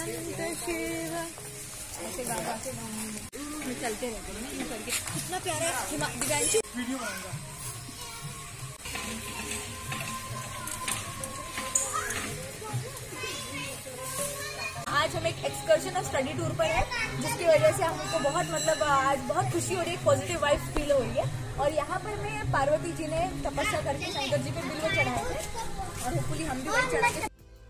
शिव ऐसे गा के चलते रहते हैं ना करके। कितना प्यारा दिव्यांशु वीडियो बनाऊंगा। आज हम एक एक्सकर्शन और स्टडी टूर पर है, जिसकी वजह से हमको बहुत आज बहुत खुशी हो रही है, पॉजिटिव वाइब फील हो रही है। और यहाँ पर मैं पार्वती जी ने तपस्या करके शंकर जी पे बिल्व चढ़ाए थे और होपफुली हम भी वही चढ़ाएंगे।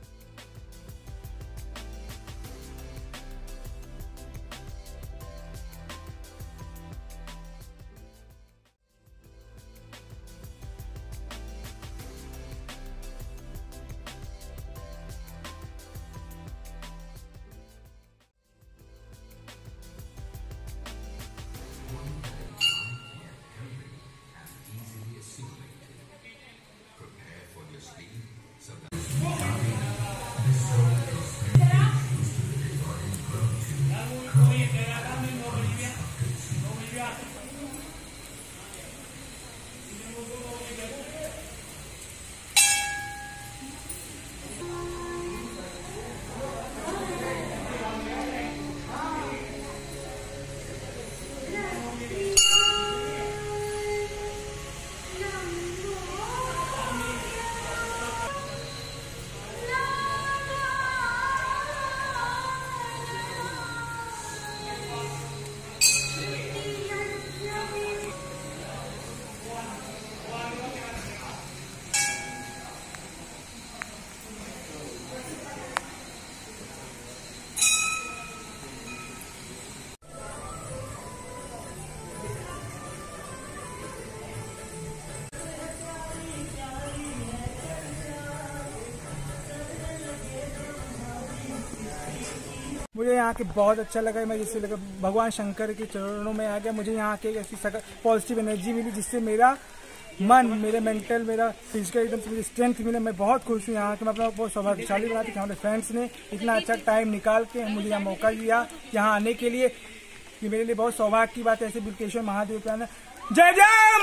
मुझे यहाँ के बहुत अच्छा लगा। मैं जिससे लगा भगवान शंकर के चरणों में आ गया। मुझे यहाँ के ऐसी पॉजिटिव एनर्जी मिली, जिससे मेरा मन, मेरे मेंटल, मेरा फिजिकल एकदम से मुझे स्ट्रेंथ मिले। मैं बहुत खुश हूँ यहाँ के। मैं अपना बहुत सौभाग्यशाली बनाती हूँ कि हमारे फ्रेंड्स ने इतना अच्छा टाइम निकाल के मुझे यहाँ मौका दिया यहाँ आने के लिए। ये मेरे लिए बहुत सौभाग्य की बात है ऐसे बिल्केश्वर महादेव के आना। जय जय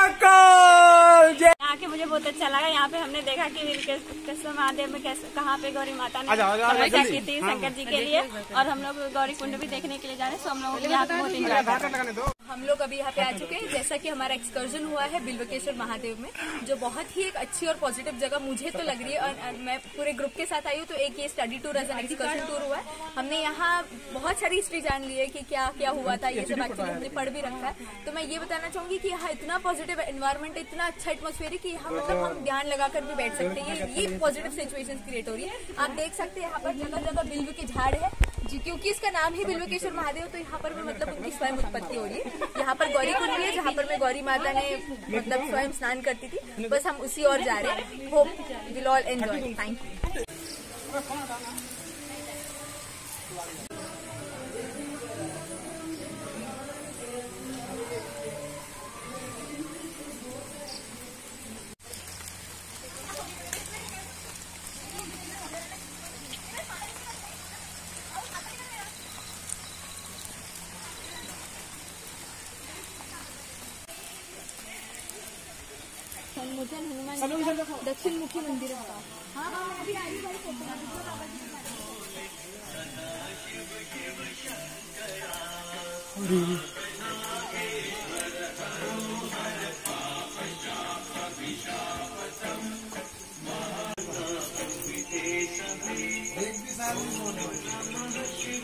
महाकाल जय। आके मुझे बहुत अच्छा लगा। यहाँ पे हमने देखा कि बिल्केश्वर महादेव में कहाँ पे गौरी माता ने तपस्या की थी शंकर जी के लिए, और हम लोग गौरी कुंड भी देखने के लिए जा रहे हैं। सो हम लोगों को यहाँ पे बहुत इंजॉय कर। हम लोग अभी यहाँ पे आ चुके हैं। जैसा कि हमारा एक्सकर्जन हुआ है बिल्केश्वर महादेव में, जो बहुत ही एक अच्छी और पॉजिटिव जगह मुझे तो लग रही है। और मैं पूरे ग्रुप के साथ आई हूँ, तो एक ये study tour as an excursion tour हुआ है। हमने यहाँ बहुत सारी हिस्ट्री जान ली है कि क्या क्या हुआ था, ये सब एक्चुअली हमने पढ़ भी रखा है। तो मैं ये बताना चाहूंगी कि यहाँ इतना पॉजिटिव एनवायरमेंट, इतना अच्छा एटमॉस्फेयर है कि यहाँ हम ध्यान लगाकर भी बैठ सकते हैं। ये पॉजिटिव सिचुएशंस क्रिएट हो रही है। आप देख सकते हैं यहाँ पर जगह जगह बिल्व के झाड़ है, क्योंकि इसका नाम है बिल्केश्वर महादेव, तो यहाँ पर भी उनकी स्वयं उत्पत्ति हो रही है। यहाँ पर गौरी कुंड भी है, जहाँ पर मैं गौरी माता ने स्वयं स्नान करती थी। बस हम उसी ओर जा रहे हैं। Hope will all enjoy. Thank you. Hanuman दक्षिण मुखी मंदिर है। हाँ हाँ मैं भी आई बार